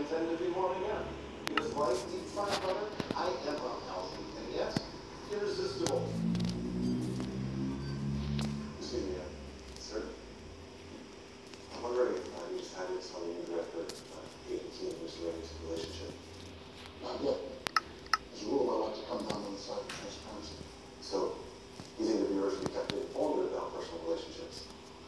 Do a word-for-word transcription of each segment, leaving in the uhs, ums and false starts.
intend to be one again. Because like deep fried butter, I am unhealthy, and yet irresistible. Excuse me, uh, sir. I'm wondering if uh, you just had this on the indirect for uh, eighteen years related relationship. Not yet. As a rule, I like to come down on the side of transparency. So, you think the viewers should be kept informed about personal relationships?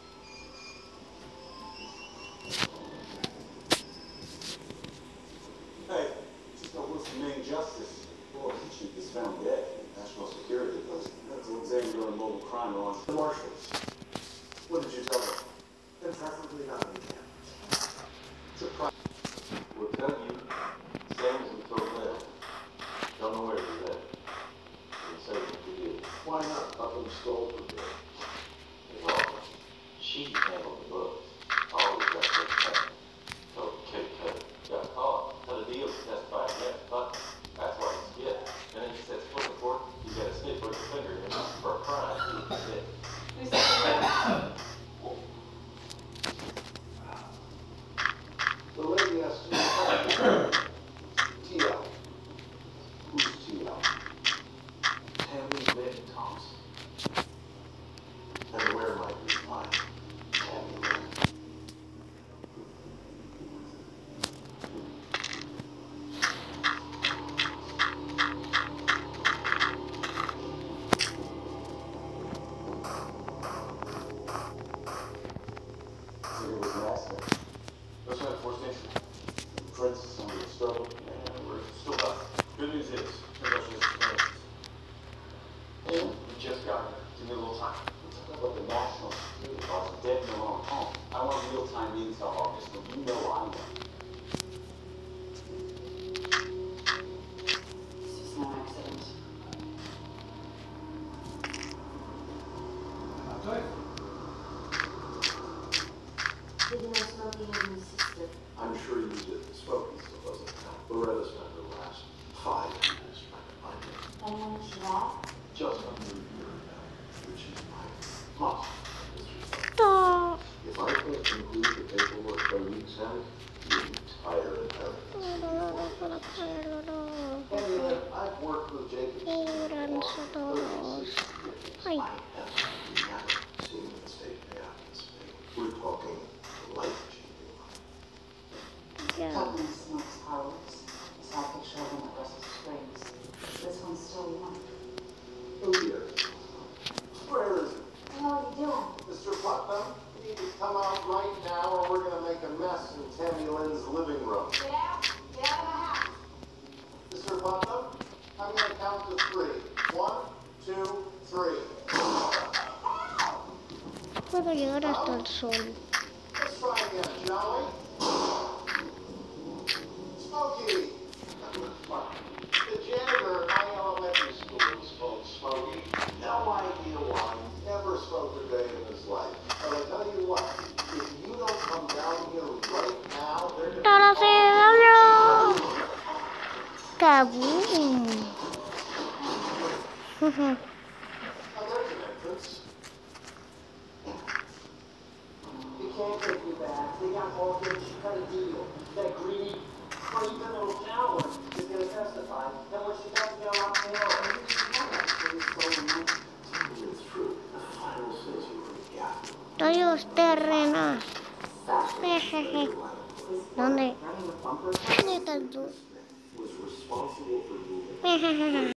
Hey, just don't listen to main justice. Boy, he should be found dead. National security goes. That's Alexander and mobile crime launch. The marshals. What did you tell them? And preferably not on camera. It's a problem. We'll tell you, Sam's until then. Don't know where he's at. We'll say it to you. Why not? Up in the skull for good. Well, she handled the books. Always got good cut. So Kitty Cat got caught. Cut a deal to testify against, but that's why he's get. And then he says, foot in court, you got a stick with your finger in it for a crime. That's it. Who's that? The lady has to T L. Who's T L? Tammy Lynn Thompson. And where might we find Tammy Lynn? It was an accident. Let's try to force entry. Francis under the struggle. And we're still up. Good news is, congratulations. And we just got her. Give me a little time. We're talking about the national security laws dead in the wrong home. I want real-time intel on this, but you know I know. This was no accident. I'll tell you. Did you know Smokey had a sister? I'm sure you did. Smoking still doesn't count. Loretta spent her last five minutes trying to find it. And when she left? Just under a year ago, which is my must. If I can't conclude the paperwork by week seven, the entire inheritance. Anyway, I've worked with Jacob for thirty-six years. I have never seen a mistake happen this big. We're talking life-changing. Totally smokes fireworks. Saw a picture of them at Russell Springs. This one's still warm. Oh dear. Where is it? What are you doing? Mister Putnam, you need to come out right now or we're going to make a mess in Tammy Lynn's living room. Get out. Get out of my house. Mister Putnam, I'm going to count to three. One, two, three. Puedo llegar hasta el sol. Let's try again, shall we? Smokey! The janitor at my elementary school was called Smokey. No idea why. Never smoked a day in his life. But I tell you what, if you don't come down here right now, they're going to... ¡Todo se dañó! ¡Kaboom! Oh, there's an entrance. You can't take me back. They got mortgage, she cut a deal. That greedy, creeping little coward is going to testify. Then when she doesn't get off the hill, and you just know that. So he's stolen money. Tell me the truth. The file says you were the gaffer. Todos terrenos. Jejeje. ¿Dónde? ¿Dónde estás tú? Was responsible for moving. Jejeje.